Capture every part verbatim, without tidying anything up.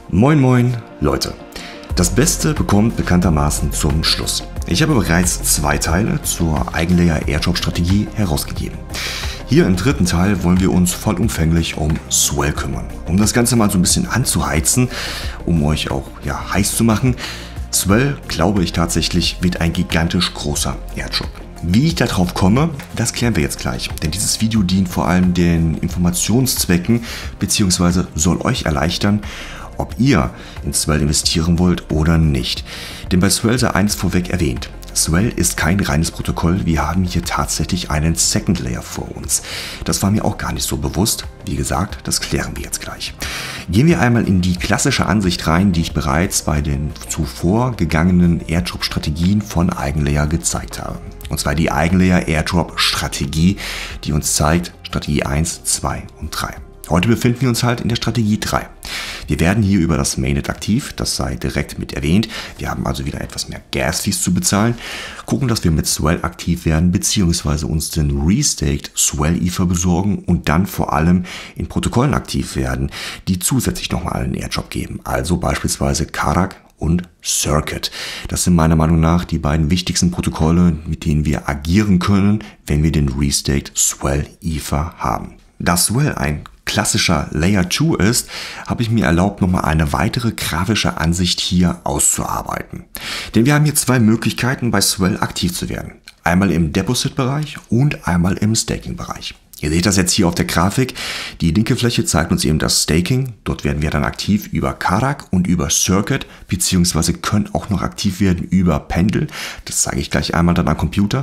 Moin moin Leute, das Beste bekommt bekanntermaßen zum Schluss. Ich habe bereits zwei Teile zur Eigenlayer Airdrop Strategie herausgegeben. Hier im dritten Teil wollen wir uns vollumfänglich um Swell kümmern. Um das Ganze mal so ein bisschen anzuheizen, um euch auch ja, heiß zu machen. Swell, glaube ich tatsächlich, wird ein gigantisch großer Airdrop. Wie ich darauf komme, das klären wir jetzt gleich, denn dieses Video dient vor allem den Informationszwecken bzw. soll euch erleichtern, ob ihr in Swell investieren wollt oder nicht. Denn bei Swell sei eines vorweg erwähnt. Swell ist kein reines Protokoll, wir haben hier tatsächlich einen Second Layer vor uns. Das war mir auch gar nicht so bewusst. Wie gesagt, das klären wir jetzt gleich. Gehen wir einmal in die klassische Ansicht rein, die ich bereits bei den zuvor gegangenen Airdrop-Strategien von Eigenlayer gezeigt habe. Und zwar die Eigenlayer Airdrop Strategie, die uns zeigt Strategie eins, zwei und drei. Heute befinden wir uns halt in der Strategie drei. Wir werden hier über das Mainnet aktiv, das sei direkt mit erwähnt. Wir haben also wieder etwas mehr Gas-Fees zu bezahlen. Gucken, dass wir mit Swell aktiv werden, beziehungsweise uns den Restaked Swell Ether besorgen und dann vor allem in Protokollen aktiv werden, die zusätzlich nochmal einen Airdrop geben. Also beispielsweise Karak und Circuit. Das sind meiner Meinung nach die beiden wichtigsten Protokolle, mit denen wir agieren können, wenn wir den Restaked Swell Ether haben. Da Swell ein klassischer Layer zwei ist, habe ich mir erlaubt, nochmal eine weitere grafische Ansicht hier auszuarbeiten. Denn wir haben hier zwei Möglichkeiten, bei Swell aktiv zu werden. Einmal im Deposit-Bereich und einmal im Staking-Bereich. Ihr seht das jetzt hier auf der Grafik. Die linke Fläche zeigt uns eben das Staking. Dort werden wir dann aktiv über Karak und über Circuit, beziehungsweise können auch noch aktiv werden über Pendel. Das zeige ich gleich einmal dann am Computer.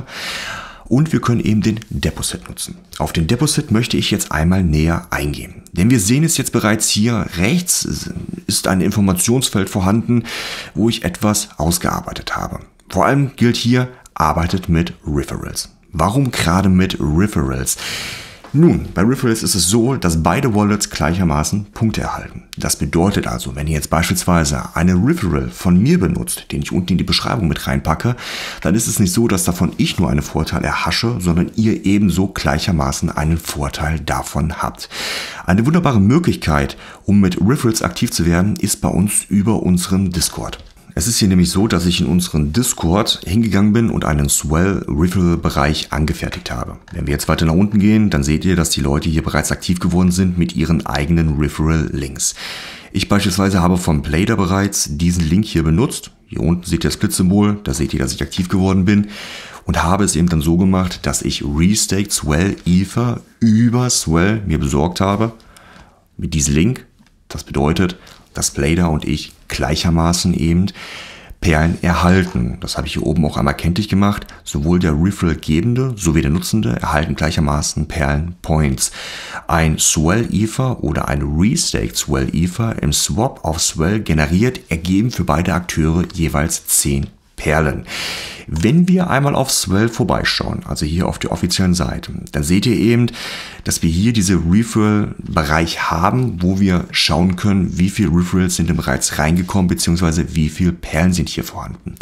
Und wir können eben den Deposit nutzen. Auf den Deposit möchte ich jetzt einmal näher eingehen. Denn wir sehen es jetzt bereits hier rechts ist ein Informationsfeld vorhanden, wo ich etwas ausgearbeitet habe. Vor allem gilt hier, arbeitet mit Referrals. Warum gerade mit Referrals? Nun, bei Referrals ist es so, dass beide Wallets gleichermaßen Punkte erhalten. Das bedeutet also, wenn ihr jetzt beispielsweise eine Referral von mir benutzt, den ich unten in die Beschreibung mit reinpacke, dann ist es nicht so, dass davon ich nur einen Vorteil erhasche, sondern ihr ebenso gleichermaßen einen Vorteil davon habt. Eine wunderbare Möglichkeit, um mit Referrals aktiv zu werden, ist bei uns über unseren Discord. Es ist hier nämlich so, dass ich in unseren Discord hingegangen bin und einen Swell-Referral-Bereich angefertigt habe. Wenn wir jetzt weiter nach unten gehen, dann seht ihr, dass die Leute hier bereits aktiv geworden sind mit ihren eigenen Referral-Links. Ich beispielsweise habe vom Playder bereits diesen Link hier benutzt. Hier unten seht ihr das Blitzsymbol, da seht ihr, dass ich aktiv geworden bin. Und habe es eben dann so gemacht, dass ich Restaked Swell Ether über Swell mir besorgt habe. Mit diesem Link. Das bedeutet, dass Playder und ich gleichermaßen eben Perlen erhalten. Das habe ich hier oben auch einmal kenntlich gemacht. Sowohl der Referral-Gebende sowie der Nutzende erhalten gleichermaßen Perlen-Points. Ein Swell-Ether oder ein Restaked Swell-Ether im Swap auf Swell generiert, ergeben für beide Akteure jeweils zehn Perlen. Wenn wir einmal auf Swell vorbeischauen, also hier auf der offiziellen Seite, dann seht ihr eben, dass wir hier diese Referral-Bereich haben, wo wir schauen können, wie viele Referrals sind denn bereits reingekommen, beziehungsweise wie viele Perlen sind hier vorhanden.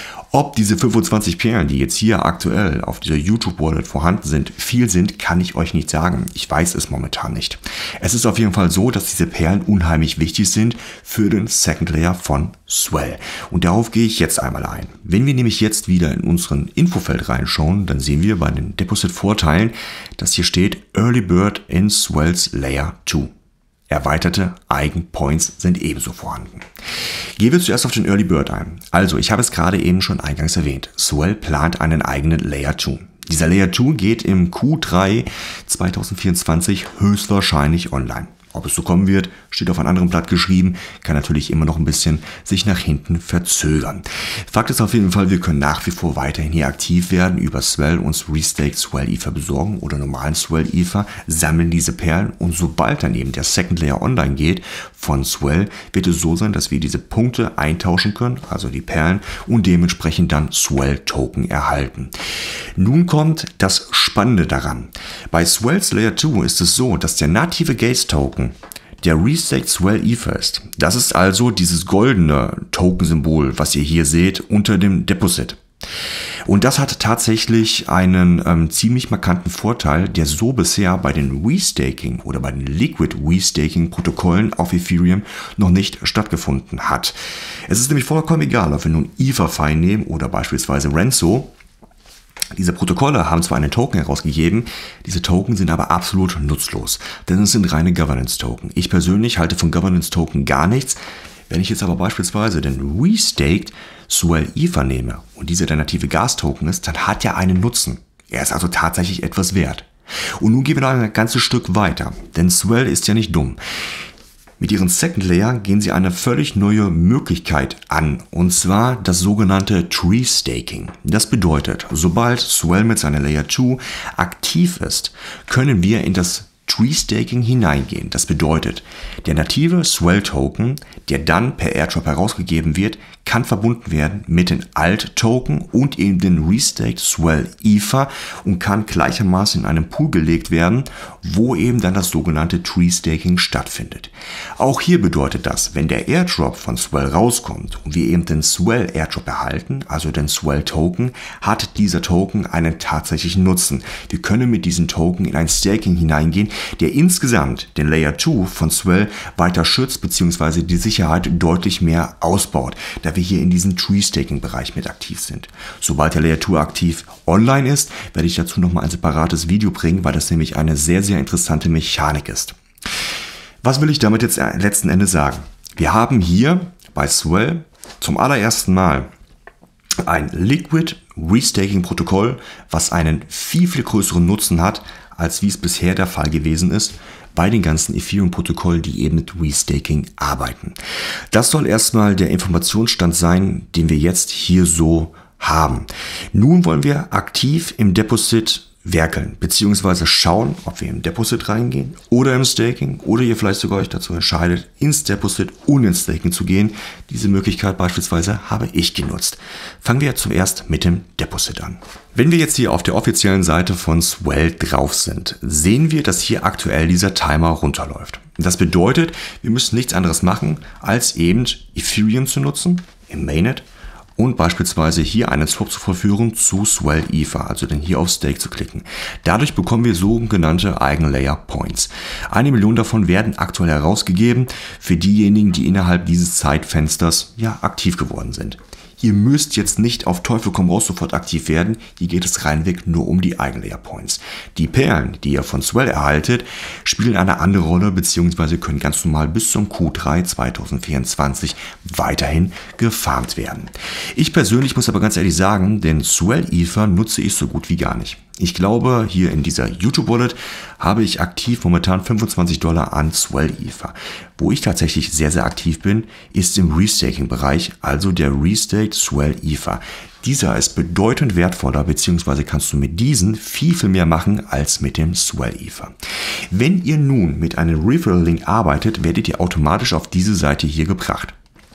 Ob diese fünfundzwanzig Perlen, die jetzt hier aktuell auf dieser YouTube-Wallet vorhanden sind, viel sind, kann ich euch nicht sagen. Ich weiß es momentan nicht. Es ist auf jeden Fall so, dass diese Perlen unheimlich wichtig sind für den Second Layer von Swell. Und darauf gehe ich jetzt einmal ein. Wenn wir nämlich jetzt wieder in unseren Infofeld reinschauen, dann sehen wir bei den Deposit-Vorteilen, dass hier steht Early Bird in Swell's Layer zwei. Erweiterte Eigenpoints sind ebenso vorhanden. Gehen wir zuerst auf den Early Bird ein. Also, ich habe es gerade eben schon eingangs erwähnt. Swell plant einen eigenen Layer zwei. Dieser Layer zwei geht im Q drei zweitausendvierundzwanzig höchstwahrscheinlich online. Ob es so kommen wird, steht auf einem anderen Blatt geschrieben, kann natürlich immer noch ein bisschen sich nach hinten verzögern. Fakt ist auf jeden Fall, wir können nach wie vor weiterhin hier aktiv werden, über Swell uns Restaked Swell Ether besorgen oder normalen Swell Ether, sammeln diese Perlen und sobald dann eben der Second Layer online geht von Swell, wird es so sein, dass wir diese Punkte eintauschen können, also die Perlen, und dementsprechend dann Swell Token erhalten. Nun kommt das Spannende daran. Bei Swell's Layer zwei ist es so, dass der native Gaze Token der Restaked Swell Ether ist. Das ist also dieses goldene Token-Symbol, was ihr hier seht unter dem Deposit. Und das hat tatsächlich einen ähm, ziemlich markanten Vorteil, der so bisher bei den Restaking oder bei den Liquid Restaking Protokollen auf Ethereum noch nicht stattgefunden hat. Es ist nämlich vollkommen egal, ob wir nun EtherFi nehmen oder beispielsweise Renzo. Diese Protokolle haben zwar einen Token herausgegeben, diese Token sind aber absolut nutzlos, denn es sind reine Governance-Token. Ich persönlich halte von Governance-Token gar nichts. Wenn ich jetzt aber beispielsweise den Restaked Swell Ether nehme und dieser der native Gas-Token ist, dann hat er einen Nutzen. Er ist also tatsächlich etwas wert. Und nun gehen wir noch ein ganzes Stück weiter, denn Swell ist ja nicht dumm. Mit ihren Second Layer gehen sie eine völlig neue Möglichkeit an, und zwar das sogenannte Tree Staking. Das bedeutet, sobald Swell mit seiner Layer zwei aktiv ist, können wir in das Tree Staking hineingehen. Das bedeutet, der native Swell Token, der dann per Airdrop herausgegeben wird, kann verbunden werden mit den Alt Token und eben den Restaked Swell Ether und kann gleichermaßen in einen Pool gelegt werden, wo eben dann das sogenannte Tree Staking stattfindet. Auch hier bedeutet das, wenn der Airdrop von Swell rauskommt und wir eben den Swell Airdrop erhalten, also den Swell Token, hat dieser Token einen tatsächlichen Nutzen. Wir können mit diesem Token in ein Staking hineingehen, der insgesamt den Layer zwei von Swell weiter schützt bzw. die Sicherheit deutlich mehr ausbaut, da wir hier in diesem Tree-Staking-Bereich mit aktiv sind. Sobald der Layer zwei aktiv online ist, werde ich dazu nochmal ein separates Video bringen, weil das nämlich eine sehr, sehr interessante Mechanik ist. Was will ich damit jetzt letzten Endes sagen? Wir haben hier bei Swell zum allerersten Mal ein Liquid Restaking-Protokoll, was einen viel, viel größeren Nutzen hat, als wie es bisher der Fall gewesen ist bei den ganzen Ethereum-Protokollen, die eben mit Restaking arbeiten. Das soll erstmal der Informationsstand sein, den wir jetzt hier so haben. Nun wollen wir aktiv im Deposit werkeln, beziehungsweise schauen, ob wir im Deposit reingehen oder im Staking oder ihr vielleicht sogar euch dazu entscheidet, ins Deposit und ins Staking zu gehen. Diese Möglichkeit beispielsweise habe ich genutzt. Fangen wir zuerst mit dem Deposit an. Wenn wir jetzt hier auf der offiziellen Seite von Swell drauf sind, sehen wir, dass hier aktuell dieser Timer runterläuft. Das bedeutet, wir müssen nichts anderes machen, als eben Ethereum zu nutzen im Mainnet und beispielsweise hier einen Swap zu vollführen zu Swell Ether, also den hier auf Stake zu klicken. Dadurch bekommen wir sogenannte Eigenlayer Points. Eine Million davon werden aktuell herausgegeben für diejenigen, die innerhalb dieses Zeitfensters ja aktiv geworden sind. Ihr müsst jetzt nicht auf Teufel komm raus sofort aktiv werden, hier geht es reinweg nur um die Eigenlayer Points. Die Perlen, die ihr von Swell erhaltet, spielen eine andere Rolle bzw. können ganz normal bis zum Q drei zweitausendvierundzwanzig weiterhin gefarmt werden. Ich persönlich muss aber ganz ehrlich sagen, den Swell Ether nutze ich so gut wie gar nicht. Ich glaube, hier in dieser YouTube-Wallet habe ich aktiv momentan fünfundzwanzig Dollar an Swell Ether. Wo ich tatsächlich sehr, sehr aktiv bin, ist im Restaking-Bereich, also der Restaked Swell Ether. Dieser ist bedeutend wertvoller, beziehungsweise kannst du mit diesen viel, viel mehr machen als mit dem Swell Ether. Wenn ihr nun mit einem Referral-Link arbeitet, werdet ihr automatisch auf diese Seite hier gebracht.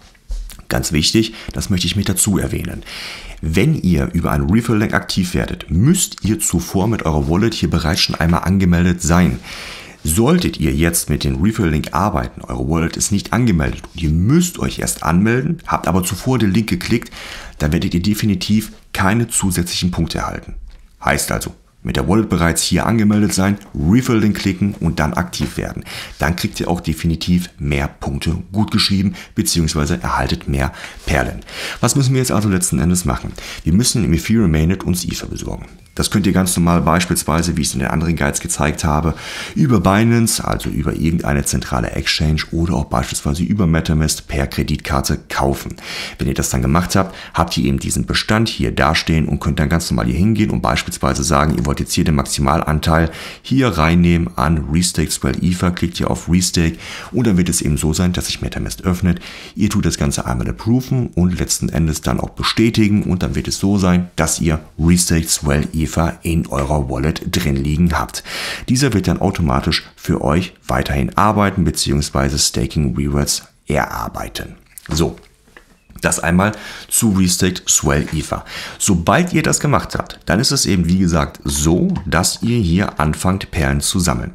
Ganz wichtig, das möchte ich mit dazu erwähnen. Wenn ihr über einen Referral-Link aktiv werdet, müsst ihr zuvor mit eurer Wallet hier bereits schon einmal angemeldet sein. Solltet ihr jetzt mit dem Referral-Link arbeiten, eure Wallet ist nicht angemeldet und ihr müsst euch erst anmelden, habt aber zuvor den Link geklickt, dann werdet ihr definitiv keine zusätzlichen Punkte erhalten. Heißt also, mit der Wallet bereits hier angemeldet sein, Referral-Link klicken und dann aktiv werden. Dann kriegt ihr auch definitiv mehr Punkte gutgeschrieben bzw. erhaltet mehr Perlen. Was müssen wir jetzt also letzten Endes machen? Wir müssen im Ethereum Mainnet uns Ether besorgen. Das könnt ihr ganz normal beispielsweise, wie ich es in den anderen Guides gezeigt habe, über Binance, also über irgendeine zentrale Exchange oder auch beispielsweise über MetaMask per Kreditkarte kaufen. Wenn ihr das dann gemacht habt, habt ihr eben diesen Bestand hier dastehen und könnt dann ganz normal hier hingehen und beispielsweise sagen, ihr wollt jetzt hier den Maximalanteil hier reinnehmen an Restaked Swell Ether, klickt ihr auf Restake und dann wird es eben so sein, dass sich MetaMask öffnet. Ihr tut das Ganze einmal approven und letzten Endes dann auch bestätigen und dann wird es so sein, dass ihr Restaked Swell Ether in eurer Wallet drin liegen habt. Dieser wird dann automatisch für euch weiterhin arbeiten bzw. Staking Rewards erarbeiten. So, das einmal zu Restaked Swell Ether. Sobald ihr das gemacht habt, dann ist es eben wie gesagt so, dass ihr hier anfangt Perlen zu sammeln.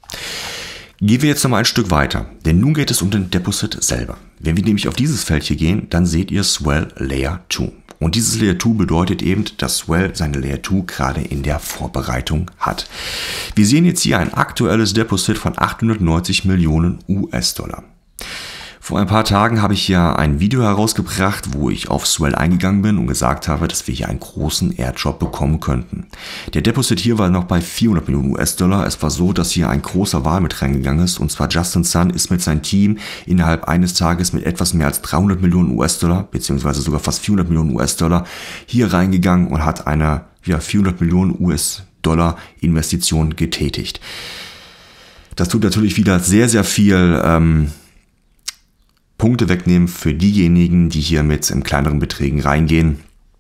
Gehen wir jetzt noch mal ein Stück weiter, denn nun geht es um den Deposit selber. Wenn wir nämlich auf dieses Feld hier gehen, dann seht ihr Swell Layer zwei. Und dieses Layer zwei bedeutet eben, dass Swell seine Layer zwei gerade in der Vorbereitung hat. Wir sehen jetzt hier ein aktuelles Deposit von achthundertneunzig Millionen U S-Dollar. Vor ein paar Tagen habe ich ja ein Video herausgebracht, wo ich auf Swell eingegangen bin und gesagt habe, dass wir hier einen großen Airdrop bekommen könnten. Der Deposit hier war noch bei vierhundert Millionen U S-Dollar. Es war so, dass hier ein großer Wal mit reingegangen ist, und zwar Justin Sun ist mit seinem Team innerhalb eines Tages mit etwas mehr als dreihundert Millionen U S-Dollar, beziehungsweise sogar fast vierhundert Millionen U S-Dollar hier reingegangen und hat eine ja, vierhundert Millionen U S-Dollar Investition getätigt. Das tut natürlich wieder sehr, sehr viel ähm, Punkte wegnehmen für diejenigen, die hier mit in kleineren Beträgen reingehen.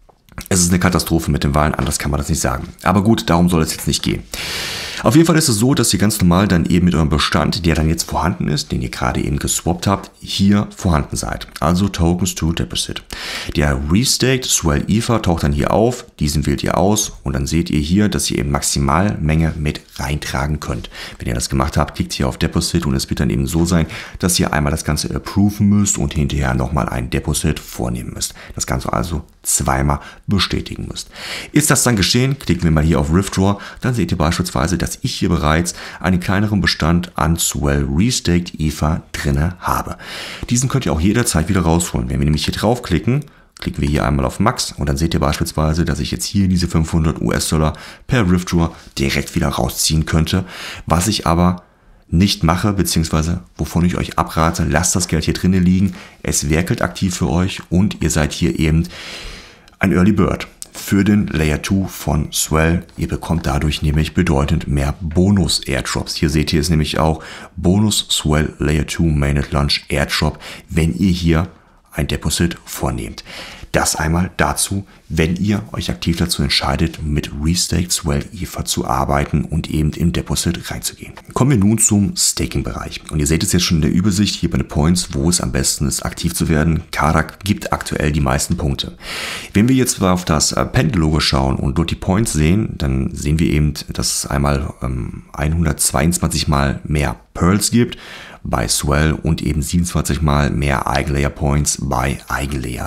Es ist eine Katastrophe mit den Wahlen, anders kann man das nicht sagen. Aber gut, darum soll es jetzt nicht gehen. Auf jeden Fall ist es so, dass ihr ganz normal dann eben mit eurem Bestand, der dann jetzt vorhanden ist, den ihr gerade eben geswappt habt, hier vorhanden seid. Also Tokens to Deposit. Der Restaked Swell Ether taucht dann hier auf, diesen wählt ihr aus und dann seht ihr hier, dass ihr eben Maximalmenge mit reintragen könnt. Wenn ihr das gemacht habt, klickt hier auf Deposit und es wird dann eben so sein, dass ihr einmal das Ganze approven müsst und hinterher nochmal ein Deposit vornehmen müsst. Das Ganze also zweimal bestätigen müsst. Ist das dann geschehen, klicken wir mal hier auf Withdraw, dann seht ihr beispielsweise, dass ich hier bereits einen kleineren Bestand an Swell Restaked Ether drinne habe. Diesen könnt ihr auch jederzeit wieder rausholen. Wenn wir nämlich hier draufklicken, klicken wir hier einmal auf Max und dann seht ihr beispielsweise, dass ich jetzt hier diese fünfhundert U S-Dollar per Withdraw direkt wieder rausziehen könnte, was ich aber nicht mache, beziehungsweise wovon ich euch abrate. Lasst das Geld hier drinnen liegen, es werkelt aktiv für euch und ihr seid hier eben ein Early Bird für den Layer zwei von Swell. Ihr bekommt dadurch nämlich bedeutend mehr Bonus-Airdrops. Hier seht ihr es nämlich auch, Bonus Swell Layer zwei Mainnet Launch Airdrop, wenn ihr hier ein Deposit vornehmt. Das einmal dazu, wenn ihr euch aktiv dazu entscheidet, mit Restaked Swell Ether zu arbeiten und eben im Deposit reinzugehen. Kommen wir nun zum Staking-Bereich. Und ihr seht es jetzt schon in der Übersicht hier bei den Points, wo es am besten ist, aktiv zu werden. Karak gibt aktuell die meisten Punkte. Wenn wir jetzt auf das Pendel-Logo schauen und dort die Points sehen, dann sehen wir eben, dass es einmal ähm, hundertzweiundzwanzig mal mehr Pearls gibt bei Swell und eben siebenundzwanzig mal mehr Eigenlayer Points bei Eigenlayer.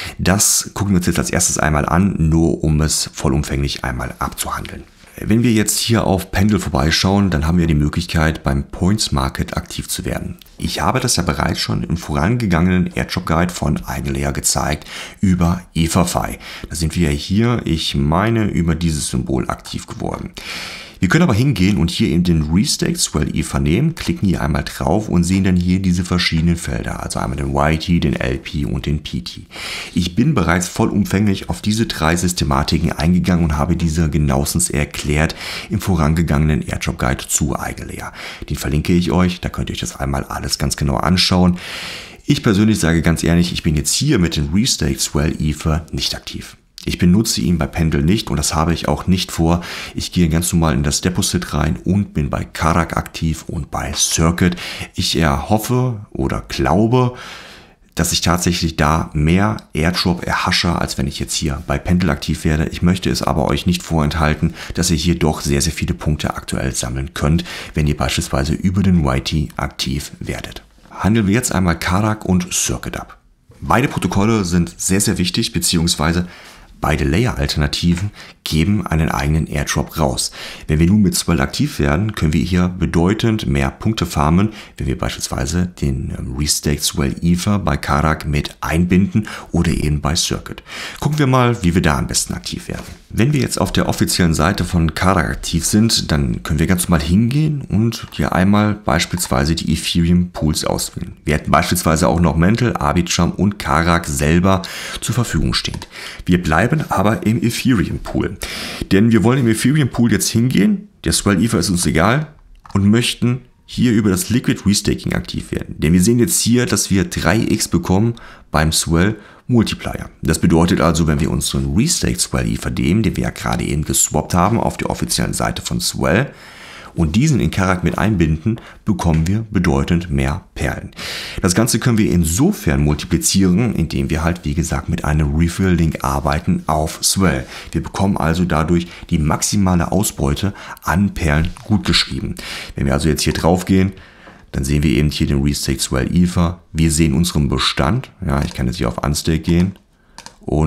Das gucken wir uns jetzt als erstes einmal an, nur um es vollumfänglich einmal abzuhandeln. Wenn wir jetzt hier auf Pendel vorbeischauen, dann haben wir die Möglichkeit, beim Points Market aktiv zu werden. Ich habe das ja bereits schon im vorangegangenen Airdrop Guide von Eigenlayer gezeigt über Etherfi. Da sind wir hier, ich meine, über dieses Symbol aktiv geworden. Wir können aber hingehen und hier in den Restaked Swell Ether nehmen, klicken hier einmal drauf und sehen dann hier diese verschiedenen Felder, also einmal den Y T, den L P und den P T. Ich bin bereits vollumfänglich auf diese drei Systematiken eingegangen und habe diese genauestens erklärt im vorangegangenen Airdrop Guide zu Eigenlayer. Den verlinke ich euch, da könnt ihr euch das einmal alles ganz genau anschauen. Ich persönlich sage ganz ehrlich, ich bin jetzt hier mit den Restaked Swell Ether nicht aktiv. Ich benutze ihn bei Pendel nicht und das habe ich auch nicht vor. Ich gehe ganz normal in das Deposit rein und bin bei Karak aktiv und bei Circuit. Ich erhoffe oder glaube, dass ich tatsächlich da mehr Airdrop erhasche, als wenn ich jetzt hier bei Pendel aktiv werde. Ich möchte es aber euch nicht vorenthalten, dass ihr hier doch sehr, sehr viele Punkte aktuell sammeln könnt, wenn ihr beispielsweise über den Y T aktiv werdet. Handeln wir jetzt einmal Karak und Circuit ab. Beide Protokolle sind sehr, sehr wichtig, beziehungsweise beide Layer-Alternativen geben einen eigenen Airdrop raus. Wenn wir nun mit Swell aktiv werden, können wir hier bedeutend mehr Punkte farmen, wenn wir beispielsweise den Restaked Swell Ether bei Karak mit einbinden oder eben bei Circuit. Gucken wir mal, wie wir da am besten aktiv werden. Wenn wir jetzt auf der offiziellen Seite von Karak aktiv sind, dann können wir ganz normal hingehen und hier einmal beispielsweise die Ethereum Pools auswählen. Wir hätten beispielsweise auch noch Mantle, Arbitrum und Karak selber zur Verfügung stehen. Wir bleiben aber im Ethereum Pool. Denn wir wollen im Ethereum Pool jetzt hingehen, der Swell Ether ist uns egal, und möchten hier über das Liquid Restaking aktiv werden. Denn wir sehen jetzt hier, dass wir drei x bekommen beim Swell Multiplier. Das bedeutet also, wenn wir unseren Restaked Swell Ether nehmen, den wir ja gerade eben geswappt haben auf der offiziellen Seite von Swell, und diesen in Karak mit einbinden, bekommen wir bedeutend mehr Perlen. Das Ganze können wir insofern multiplizieren, indem wir halt, wie gesagt, mit einem Refill-Link arbeiten auf Swell. Wir bekommen also dadurch die maximale Ausbeute an Perlen gutgeschrieben. Wenn wir also jetzt hier drauf gehen, dann sehen wir eben hier den Restaked Swell Ether. Wir sehen unseren Bestand. Ja, ich kann jetzt hier auf Unstake gehen und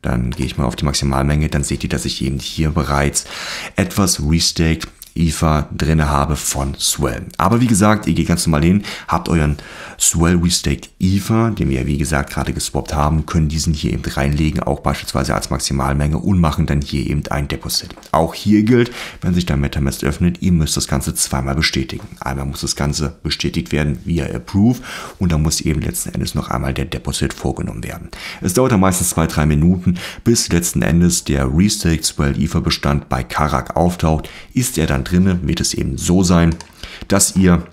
dann gehe ich mal auf die Maximalmenge, dann seht ihr, dass ich eben hier bereits etwas restaked E T H drinne habe von Swell. Aber wie gesagt, ihr geht ganz normal hin, habt euren Swell Restaked E T H, den wir ja wie gesagt gerade geswappt haben, können diesen hier eben reinlegen, auch beispielsweise als Maximalmenge und machen dann hier eben ein Deposit. Auch hier gilt, wenn sich dein MetaMask öffnet, ihr müsst das Ganze zweimal bestätigen. Einmal muss das Ganze bestätigt werden via Approve und dann muss eben letzten Endes noch einmal der Deposit vorgenommen werden. Es dauert dann meistens zwei bis drei Minuten, bis letzten Endes der Restaked Swell E T H Bestand bei Karak auftaucht. Ist er dann drinne, wird es eben so sein, dass ihr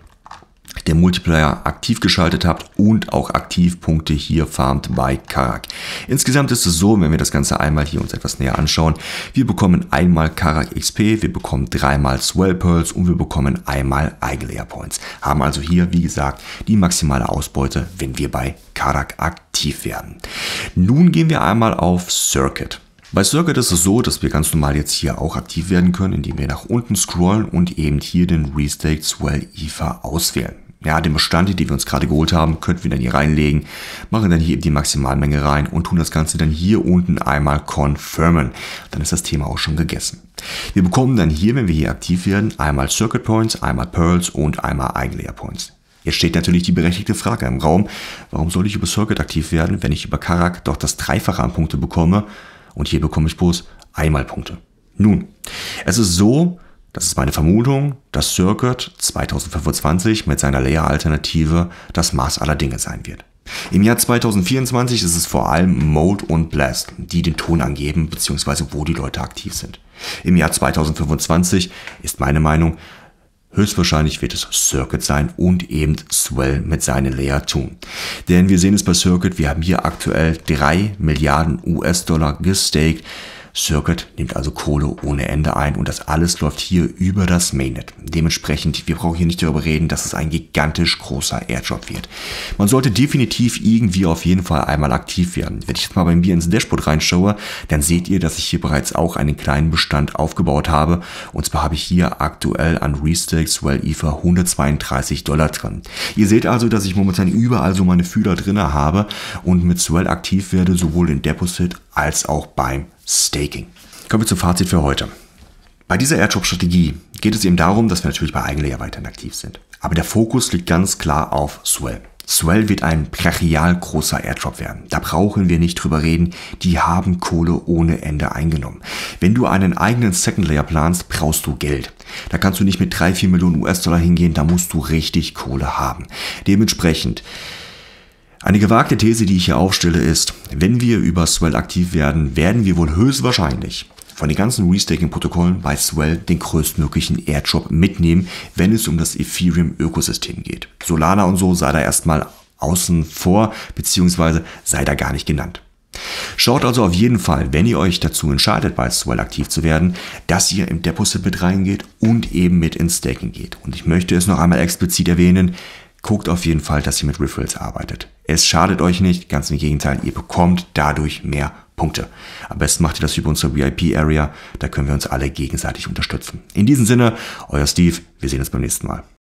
den Multiplier aktiv geschaltet habt und auch Aktivpunkte hier farmt bei Karak. Insgesamt ist es so, wenn wir das Ganze einmal hier uns etwas näher anschauen, wir bekommen einmal Karak X P, wir bekommen dreimal Swell Pearls und wir bekommen einmal Eigenlayer Points. Haben also hier, wie gesagt, die maximale Ausbeute, wenn wir bei Karak aktiv werden. Nun gehen wir einmal auf Circuit. Bei Circuit ist es so, dass wir ganz normal jetzt hier auch aktiv werden können, indem wir nach unten scrollen und eben hier den Restaked Swell E T H auswählen. Ja, den Bestand, den wir uns gerade geholt haben, könnten wir dann hier reinlegen, machen dann hier eben die Maximalmenge rein und tun das Ganze dann hier unten einmal confirmen. Dann ist das Thema auch schon gegessen. Wir bekommen dann hier, wenn wir hier aktiv werden, einmal Circuit Points, einmal Pearls und einmal Eigenlayer Points. Jetzt steht natürlich die berechtigte Frage im Raum, warum soll ich über Circuit aktiv werden, wenn ich über Karak doch das Dreifache an Punkte bekomme? Und hier bekomme ich bloß einmal Punkte. Nun, es ist so, das ist meine Vermutung, dass Circuit zweitausendfünfundzwanzig mit seiner Layer-Alternative das Maß aller Dinge sein wird. Im Jahr zweitausendvierundzwanzig ist es vor allem Mode und Blast, die den Ton angeben, beziehungsweise wo die Leute aktiv sind. Im Jahr zweitausendfünfundzwanzig ist meine Meinung, höchstwahrscheinlich wird es Circuit sein und eben Swell mit seinen Layer tun. Denn wir sehen es bei Circuit, wir haben hier aktuell drei Milliarden U S-Dollar gestaked. Circuit nimmt also Kohle ohne Ende ein und das alles läuft hier über das Mainnet. Dementsprechend, wir brauchen hier nicht darüber reden, dass es ein gigantisch großer Airdrop wird. Man sollte definitiv irgendwie auf jeden Fall einmal aktiv werden. Wenn ich jetzt mal bei mir ins Dashboard reinschaue, dann seht ihr, dass ich hier bereits auch einen kleinen Bestand aufgebaut habe. Und zwar habe ich hier aktuell an Restaked Swell E T H hundertzweiunddreißig Dollar drin. Ihr seht also, dass ich momentan überall so meine Fühler drin habe und mit Swell aktiv werde, sowohl in Deposit als auch beim Staking. Kommen wir zum Fazit für heute. Bei dieser Airdrop-Strategie geht es eben darum, dass wir natürlich bei Eigenlayer weiterhin aktiv sind. Aber der Fokus liegt ganz klar auf Swell. Swell wird ein brachial großer Airdrop werden. Da brauchen wir nicht drüber reden. Die haben Kohle ohne Ende eingenommen. Wenn du einen eigenen Second Layer planst, brauchst du Geld. Da kannst du nicht mit drei, vier Millionen U S-Dollar hingehen. Da musst du richtig Kohle haben. Dementsprechend eine gewagte These, die ich hier aufstelle, ist, wenn wir über Swell aktiv werden, werden wir wohl höchstwahrscheinlich von den ganzen Restaking-Protokollen bei Swell den größtmöglichen Airdrop mitnehmen, wenn es um das Ethereum-Ökosystem geht. Solana und so sei da erstmal außen vor, beziehungsweise sei da gar nicht genannt. Schaut also auf jeden Fall, wenn ihr euch dazu entscheidet, bei Swell aktiv zu werden, dass ihr im Deposit mit reingeht und eben mit ins Staking geht. Und ich möchte es noch einmal explizit erwähnen, guckt auf jeden Fall, dass ihr mit Referrals arbeitet. Es schadet euch nicht, ganz im Gegenteil, ihr bekommt dadurch mehr Punkte. Am besten macht ihr das über unsere V I P-Area, da können wir uns alle gegenseitig unterstützen. In diesem Sinne, euer Steve, wir sehen uns beim nächsten Mal.